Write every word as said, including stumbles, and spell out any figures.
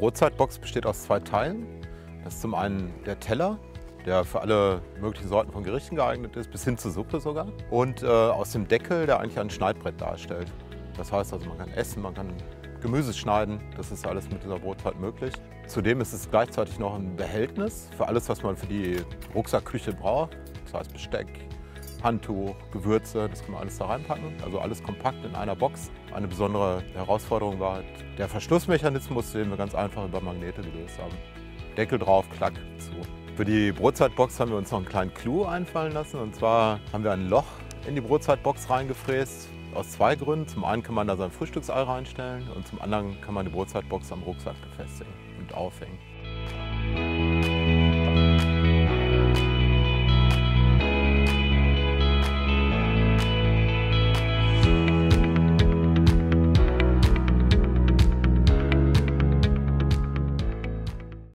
Brotzeitbox besteht aus zwei Teilen. Das ist zum einen der Teller, der für alle möglichen Sorten von Gerichten geeignet ist, bis hin zur Suppe sogar. Und äh, aus dem Deckel, der eigentlich ein Schneidbrett darstellt. Das heißt also, man kann essen, man kann Gemüse schneiden, das ist alles mit dieser Brotzeit möglich. Zudem ist es gleichzeitig noch ein Behältnis für alles, was man für die Rucksackküche braucht. Das heißt Besteck, Handtuch, Gewürze, das kann man alles da reinpacken. Also alles kompakt in einer Box. Eine besondere Herausforderung war halt der Verschlussmechanismus, den wir ganz einfach über Magnete gelöst haben. Deckel drauf, klack, zu. Für die Brotzeitbox haben wir uns noch einen kleinen Clou einfallen lassen. Und zwar haben wir ein Loch in die Brotzeitbox reingefräst. Aus zwei Gründen. Zum einen kann man da sein Frühstücksei reinstellen und zum anderen kann man die Brotzeitbox am Rucksack befestigen und aufhängen.